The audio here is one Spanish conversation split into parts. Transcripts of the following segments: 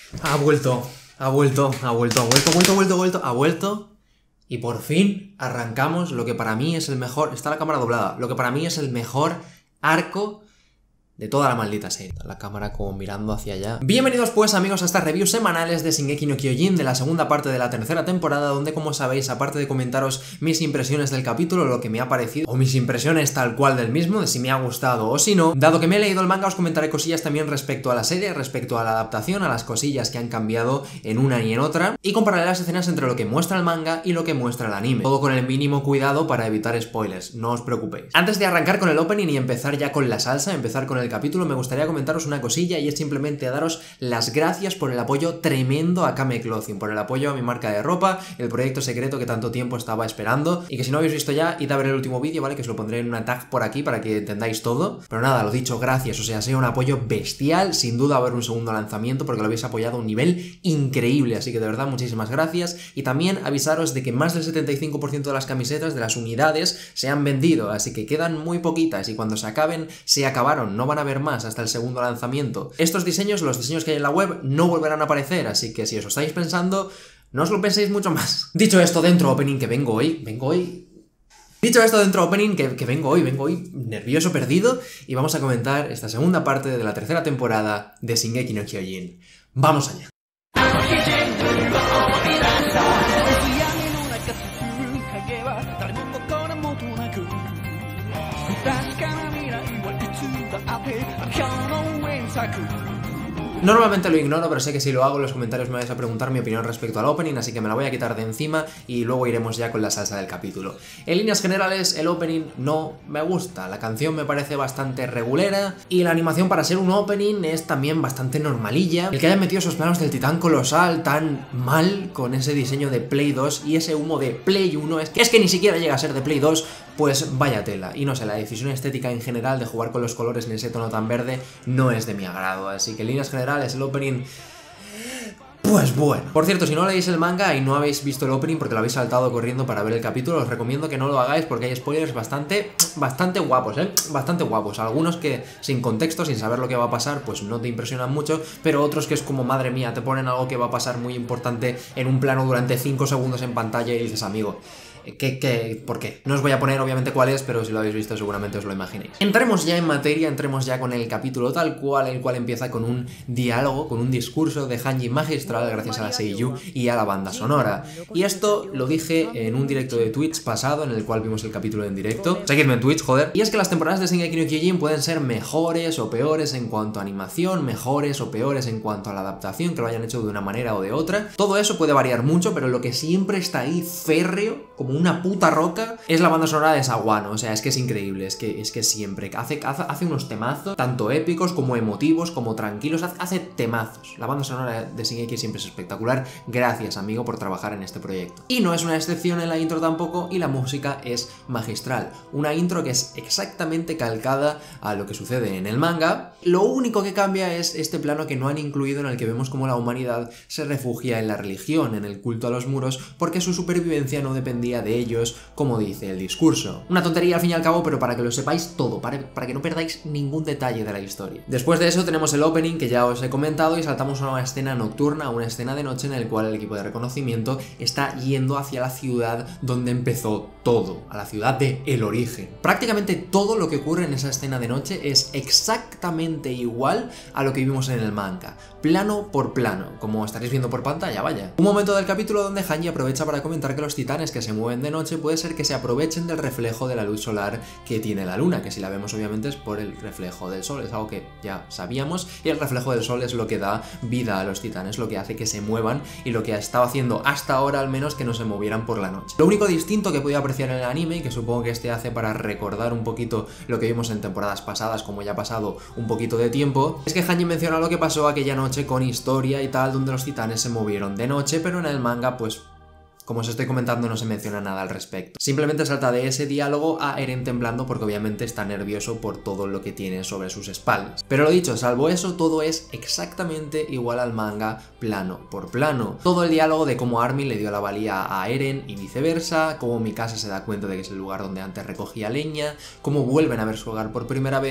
Ha vuelto, ha vuelto, ha vuelto, ha vuelto, ha vuelto, ha vuelto, ha vuelto, ha vuelto. Y por fin arrancamos lo que para mí es el mejor... Está la cámara doblada. Lo que para mí es el mejor arco de toda la maldita serie. La cámara como mirando hacia allá. Bienvenidos pues amigos a estas reviews semanales de Shingeki no Kyojin, de la segunda parte de la tercera temporada, donde como sabéis, aparte de comentaros mis impresiones del capítulo, lo que me ha parecido, o mis impresiones tal cual del mismo, de si me ha gustado o si no, dado que me he leído el manga os comentaré cosillas también respecto a la serie, respecto a la adaptación, a las cosillas que han cambiado en una y en otra, y compararé las escenas entre lo que muestra el manga y lo que muestra el anime. Todo con el mínimo cuidado para evitar spoilers, no os preocupéis. Antes de arrancar con el opening y empezar ya con la salsa, empezar con el capítulo, me gustaría comentaros una cosilla y es simplemente daros las gracias por el apoyo tremendo a Kame Clothing, por el apoyo a mi marca de ropa, el proyecto secreto que tanto tiempo estaba esperando, y que si no habéis visto ya, id a ver el último vídeo, ¿vale? Que os lo pondré en una tag por aquí para que entendáis todo. Pero nada, lo dicho, gracias, o sea, ha sido un apoyo bestial, sin duda va a haber un segundo lanzamiento porque lo habéis apoyado a un nivel increíble, así que de verdad muchísimas gracias. Y también avisaros de que más del 75% de las camisetas de las unidades se han vendido, así que quedan muy poquitas y cuando se acaben, se acabaron, no van a haber más hasta el segundo lanzamiento. Estos diseños, los diseños que hay en la web, no volverán a aparecer, así que si os lo estáis pensando, no os lo penséis mucho más. Dicho esto, dentro opening que vengo hoy... Dicho esto, dentro opening que vengo hoy nervioso, perdido, y vamos a comentar esta segunda parte de la tercera temporada de Shingeki no Kyojin. ¡Vamos allá! Normalmente lo ignoro, pero sé que si lo hago en los comentarios me vais a preguntar mi opinión respecto al opening, así que me la voy a quitar de encima y luego iremos ya con la salsa del capítulo. En líneas generales, el opening no me gusta, la canción me parece bastante regulera y la animación para ser un opening es también bastante normalilla. El que hayan metido esos planos del titán colosal tan mal con ese diseño de Play 2 y ese humo de Play 1, es que ni siquiera llega a ser de Play 2, pues vaya tela. Y no sé, la decisión estética en general de jugar con los colores en ese tono tan verde no es de mi agrado, así que en líneas generales el opening... pues bueno. Por cierto, si no leéis el manga y no habéis visto el opening porque lo habéis saltado corriendo para ver el capítulo, os recomiendo que no lo hagáis porque hay spoilers bastante guapos, bastante guapos. Algunos que sin contexto, sin saber lo que va a pasar, pues no te impresionan mucho, pero otros que es como, madre mía, te ponen algo que va a pasar muy importante en un plano durante 5 segundos en pantalla y dices, amigo... ¿Por qué? No os voy a poner obviamente cuál es, pero si lo habéis visto seguramente os lo imaginéis. Entremos ya en materia, entremos ya con el capítulo tal cual, el cual empieza con un diálogo, con un discurso de Hanji magistral gracias a la seiyuu y a la banda sonora. Y esto lo dije en un directo de Twitch pasado, en el cual vimos el capítulo en directo. Seguidme en Twitch, joder. Y es que las temporadas de Shingeki no Kyojin pueden ser mejores o peores en cuanto a animación, mejores o peores en cuanto a la adaptación, que lo hayan hecho de una manera o de otra. Todo eso puede variar mucho, pero lo que siempre está ahí férreo, como una puta roca, es la banda sonora de Sawano. O sea, es que es increíble, es que siempre hace unos temazos, tanto épicos como emotivos, como tranquilos, hace temazos. La banda sonora de Shingeki siempre es espectacular. Gracias, amigo, por trabajar en este proyecto. Y no es una excepción en la intro tampoco, y la música es magistral. Una intro que es exactamente calcada a lo que sucede en el manga. Lo único que cambia es este plano que no han incluido, en el que vemos cómo la humanidad se refugia en la religión, en el culto a los muros, porque su supervivencia no dependía de ellos, como dice el discurso. Una tontería al fin y al cabo, pero para que lo sepáis todo, para que no perdáis ningún detalle de la historia. Después de eso tenemos el opening que ya os he comentado y saltamos a una escena nocturna, a una escena de noche en el cual el equipo de reconocimiento está yendo hacia la ciudad donde empezó todo, a la ciudad de El Origen. Prácticamente todo lo que ocurre en esa escena de noche es exactamente igual a lo que vimos en el manga, plano por plano, como estaréis viendo por pantalla, vaya. Un momento del capítulo donde Hanji aprovecha para comentar que los titanes que se mueven de noche puede ser que se aprovechen del reflejo de la luz solar que tiene la luna, que si la vemos obviamente es por el reflejo del sol, es algo que ya sabíamos, y el reflejo del sol es lo que da vida a los titanes, lo que hace que se muevan y lo que ha estado haciendo hasta ahora al menos que no se movieran por la noche. Lo único distinto que podía apreciar en el anime, y que supongo que este hace para recordar un poquito lo que vimos en temporadas pasadas, como ya ha pasado un poquito de tiempo, es que Hanji menciona lo que pasó aquella noche con Historia y tal, donde los titanes se movieron de noche, pero en el manga pues Como os estoy comentando, no se menciona nada al respecto. Simplemente salta de ese diálogo a Eren temblando porque obviamente está nervioso por todo lo que tiene sobre sus espaldas. Pero lo dicho, salvo eso, todo es exactamente igual al manga, plano por plano. Todo el diálogo de cómo Armin le dio la valía a Eren y viceversa, cómo Mikasa se da cuenta de que es el lugar donde antes recogía leña, cómo vuelven a ver su hogar por primera vez,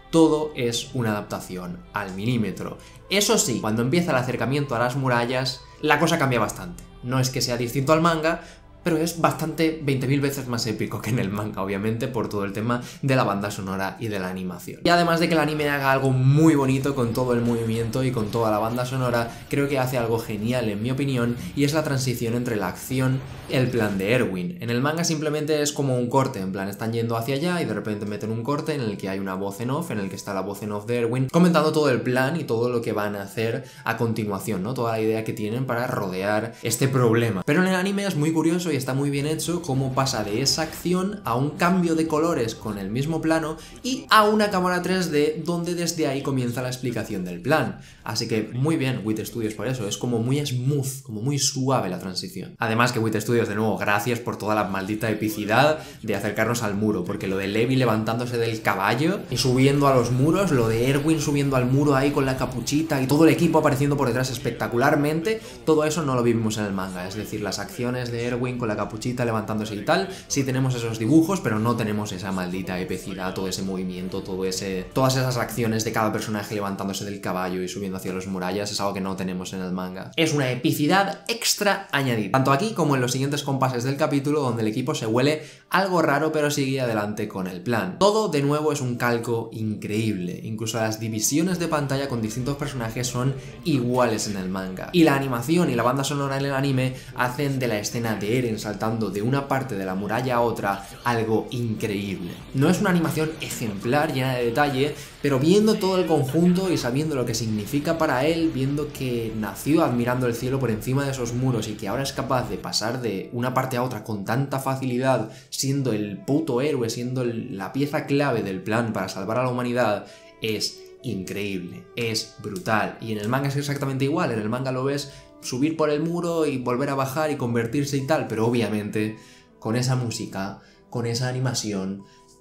todo es una adaptación al milímetro. Eso sí, cuando empieza el acercamiento a las murallas, la cosa cambia bastante. No es que sea distinto al manga, pero es bastante 20.000 veces más épico que en el manga, obviamente, por todo el tema de la banda sonora y de la animación. Y además de que el anime haga algo muy bonito con todo el movimiento y con toda la banda sonora, creo que hace algo genial, en mi opinión, y es la transición entre la acción y el plan de Erwin. En el manga simplemente es como un corte, en plan, están yendo hacia allá y de repente meten un corte en el que hay una voz en off, en el que está la voz en off de Erwin, comentando todo el plan y todo lo que van a hacer a continuación, ¿no? Toda la idea que tienen para rodear este problema. Pero en el anime es muy curioso y está muy bien hecho cómo pasa de esa acción a un cambio de colores con el mismo plano y a una cámara 3D donde desde ahí comienza la explicación del plan. Así que muy bien WIT Studios por eso, es como muy smooth, como muy suave la transición. Además que WIT Studios, de nuevo, gracias por toda la maldita epicidad de acercarnos al muro, porque lo de Levi levantándose del caballo y subiendo a los muros, lo de Erwin subiendo al muro ahí con la capuchita y todo el equipo apareciendo por detrás espectacularmente, todo eso no lo vivimos en el manga, es decir, las acciones de Erwin con la capuchita levantándose y tal, sí tenemos esos dibujos, pero no tenemos esa maldita epicidad, todo ese movimiento, todas esas acciones de cada personaje levantándose del caballo y subiendo hacia las murallas, es algo que no tenemos en el manga. Es una epicidad extra añadida, tanto aquí como en los siguientes compases del capítulo, donde el equipo se huele algo raro, pero sigue adelante con el plan. Todo, de nuevo, es un calco increíble, incluso las divisiones de pantalla con distintos personajes son iguales en el manga. Y la animación y la banda sonora en el anime hacen de la escena de Eren saltando de una parte de la muralla a otra algo increíble. No es una animación ejemplar, llena de detalle, pero viendo todo el conjunto y sabiendo lo que significa para él, viendo que nació admirando el cielo por encima de esos muros y que ahora es capaz de pasar de una parte a otra con tanta facilidad, siendo el puto héroe, siendo la pieza clave del plan para salvar a la humanidad, es increíble, es brutal. Y en el manga es exactamente igual, en el manga lo ves subir por el muro y volver a bajar y convertirse y tal, pero obviamente con esa música, con esa animación,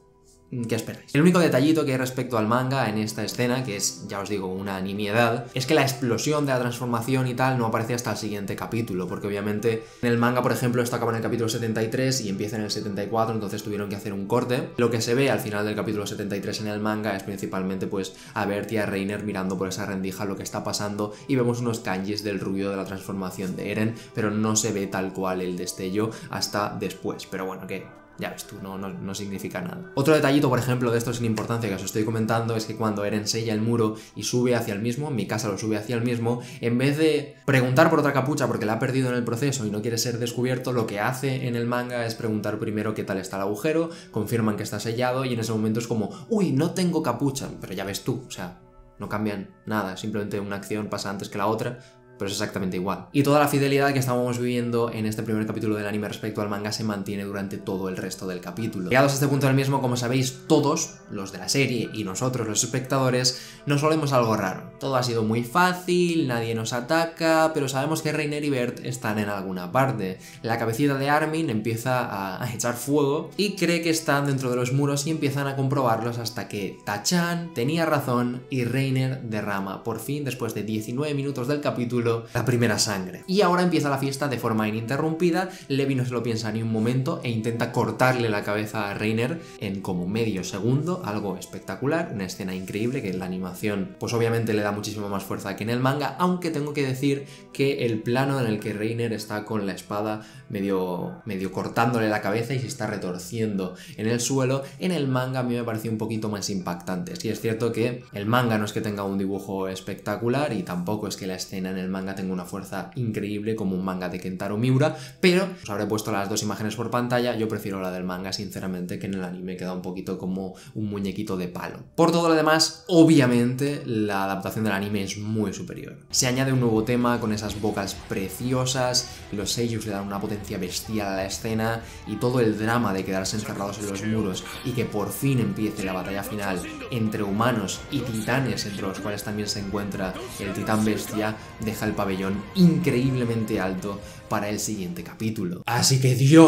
¿qué esperáis? El único detallito que hay respecto al manga en esta escena, que es, ya os digo, una nimiedad, es que la explosión de la transformación y tal no aparece hasta el siguiente capítulo, porque obviamente en el manga, por ejemplo, esto acaba en el capítulo 73 y empieza en el 74, entonces tuvieron que hacer un corte. Lo que se ve al final del capítulo 73 en el manga es principalmente pues a Bert y a Reiner mirando por esa rendija lo que está pasando y vemos unos kanjis del ruido de la transformación de Eren, pero no se ve tal cual el destello hasta después, pero bueno, que ya ves tú, no significa nada. Otro detallito, por ejemplo, de esto sin importancia que os estoy comentando es que cuando Eren sella el muro y sube hacia el mismo, en mi casa lo sube hacia el mismo, en vez de preguntar por otra capucha porque la ha perdido en el proceso y no quiere ser descubierto, lo que hace en el manga es preguntar primero qué tal está el agujero, confirman que está sellado y en ese momento es como, uy, no tengo capucha, pero ya ves tú, o sea, no cambian nada, simplemente una acción pasa antes que la otra, pero es exactamente igual. Y toda la fidelidad que estábamos viviendo en este primer capítulo del anime respecto al manga se mantiene durante todo el resto del capítulo. Llegados a este punto del mismo, como sabéis, todos, los de la serie y nosotros, los espectadores, nos solemos algo raro. Todo ha sido muy fácil, nadie nos ataca, pero sabemos que Reiner y Bert están en alguna parte. La cabecita de Armin empieza a echar fuego y cree que están dentro de los muros y empiezan a comprobarlos hasta que Tachan tenía razón y Reiner derrama, por fin, después de 19 minutos del capítulo, la primera sangre. Y ahora empieza la fiesta de forma ininterrumpida, Levi no se lo piensa ni un momento e intenta cortarle la cabeza a Reiner en como medio segundo, algo espectacular, una escena increíble que en la animación pues obviamente le da muchísimo más fuerza que en el manga, aunque tengo que decir que el plano en el que Reiner está con la espada medio cortándole la cabeza y se está retorciendo en el suelo, en el manga a mí me pareció un poquito más impactante. Sí es cierto que el manga no es que tenga un dibujo espectacular y tampoco es que la escena en el manga tenga una fuerza increíble como un manga de Kentaro Miura, pero os habré puesto las dos imágenes por pantalla, yo prefiero la del manga sinceramente, que en el anime queda un poquito como un muñequito de palo. Por todo lo demás, obviamente la adaptación del anime es muy superior. Se añade un nuevo tema con esas vocals preciosas, los seiyus le dan una potencia bestial a la escena y todo el drama de quedarse encerrados en los muros y que por fin empiece la batalla final entre humanos y titanes, entre los cuales también se encuentra el titán bestia, deja el pabellón increíblemente alto para el siguiente capítulo. Así que Dios,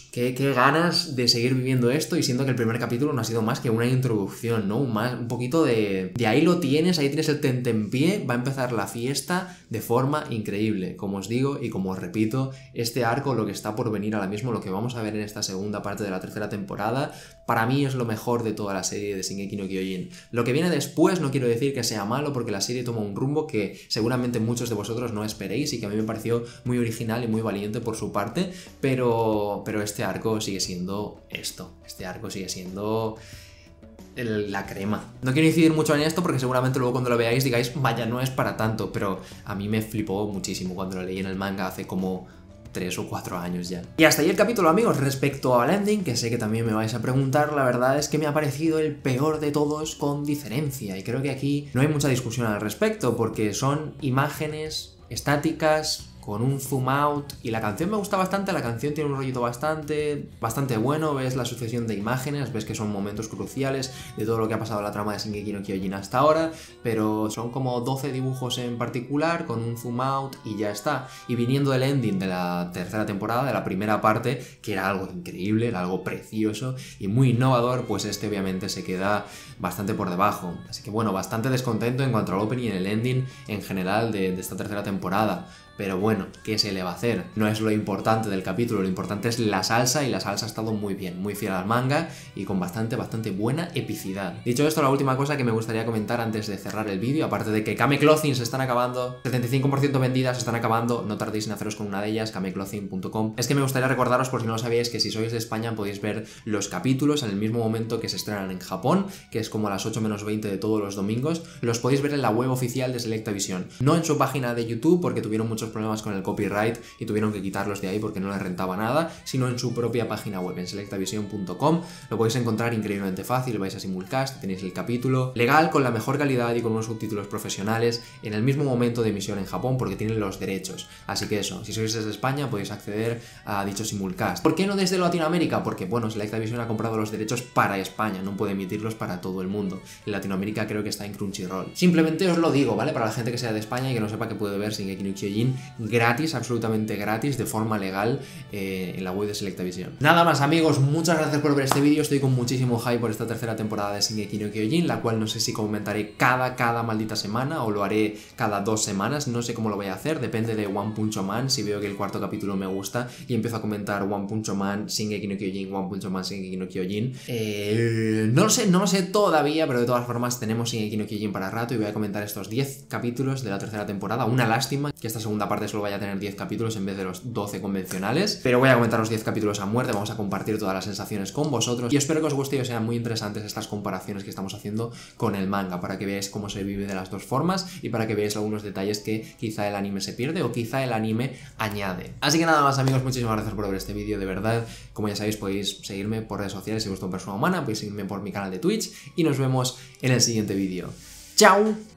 qué ganas de seguir viviendo esto, y siento que el primer capítulo no ha sido más que una introducción, ¿no? Un poquito de ahí lo tienes, ahí tienes el tentempié, va a empezar la fiesta de forma increíble. Como os digo y como os repito, este arco, lo que está por venir ahora mismo, lo que vamos a ver en esta segunda parte de la tercera temporada, para mí es lo mejor de toda la serie de Shingeki no Kyojin. Lo que viene después no quiero decir que sea malo, porque la serie toma un rumbo que seguramente muchos de vosotros no esperéis y que a mí me pareció muy original y muy valiente por su parte, pero este arco sigue siendo esto. Este arco sigue siendo la crema. No quiero incidir mucho en esto porque seguramente luego cuando lo veáis digáis, vaya, no es para tanto, pero a mí me flipó muchísimo cuando lo leí en el manga hace como 3 o 4 años ya. Y hasta ahí el capítulo, amigos. Respecto al ending, que sé que también me vais a preguntar, la verdad es que me ha parecido el peor de todos con diferencia, y creo que aquí no hay mucha discusión al respecto, porque son imágenes estáticas con un zoom out, y la canción me gusta bastante. La canción tiene un rollito bastante bueno, ves la sucesión de imágenes, ves que son momentos cruciales de todo lo que ha pasado en la trama de Shingeki no Kyojin hasta ahora, pero son como 12 dibujos en particular con un zoom out y ya está. Y viniendo del ending de la tercera temporada, de la primera parte, que era algo increíble, era algo precioso y muy innovador, pues este obviamente se queda bastante por debajo. Así que bueno, bastante descontento en cuanto al opening y el ending en general de esta tercera temporada. Pero bueno, ¿qué se le va a hacer? No es lo importante del capítulo, lo importante es la salsa, y la salsa ha estado muy bien, muy fiel al manga y con bastante buena epicidad. Dicho esto, la última cosa que me gustaría comentar antes de cerrar el vídeo, aparte de que Kame Clothing se están acabando, 75% vendidas, se están acabando, no tardéis en haceros con una de ellas, kameclothing.com, es que me gustaría recordaros, por si no lo sabíais, que si sois de España podéis ver los capítulos en el mismo momento que se estrenan en Japón, que es como a las 8 menos 20 de todos los domingos. Los podéis ver en la web oficial de Selectavision, no en su página de YouTube porque tuvieron muchos problemas con el copyright y tuvieron que quitarlos de ahí porque no les rentaba nada, sino en su propia página web, en selectavision.com. Lo podéis encontrar increíblemente fácil, vais a Simulcast, tenéis el capítulo legal, con la mejor calidad y con unos subtítulos profesionales en el mismo momento de emisión en Japón, porque tienen los derechos. Así que eso, si sois desde España podéis acceder a dicho Simulcast. ¿Por qué no desde Latinoamérica? Porque bueno, Selectavision ha comprado los derechos para España, no puede emitirlos para todo el mundo. En Latinoamérica creo que está en Crunchyroll. Simplemente os lo digo, ¿vale? Para la gente que sea de España y que no sepa que puede ver Shingeki no Kyojin gratis, absolutamente gratis, de forma legal, en la web de Selectavision. Nada más, amigos, muchas gracias por ver este vídeo. Estoy con muchísimo hype por esta tercera temporada de Shingeki no Kyojin, la cual no sé si comentaré cada maldita semana o lo haré cada 2 semanas, no sé cómo lo voy a hacer, depende de One Punch Man. Si veo que el cuarto capítulo me gusta y empiezo a comentar One Punch Man, Shingeki no Kyojin, One Punch Man, Shingeki no Kyojin, no lo sé todavía, pero de todas formas tenemos Shingeki no Kyojin para rato y voy a comentar estos 10 capítulos de la tercera temporada. Una lástima que esta segunda parte solo vaya a tener 10 capítulos en vez de los 12 convencionales, pero voy a comentar los 10 capítulos a muerte, vamos a compartir todas las sensaciones con vosotros y espero que os guste y os sean muy interesantes estas comparaciones que estamos haciendo con el manga, para que veáis cómo se vive de las dos formas y para que veáis algunos detalles que quizá el anime se pierde o quizá el anime añade. Así que nada más, amigos, muchísimas gracias por ver este vídeo, de verdad. Como ya sabéis, podéis seguirme por redes sociales si os gusta en persona humana, podéis seguirme por mi canal de Twitch y nos vemos en el siguiente vídeo. ¡Chao!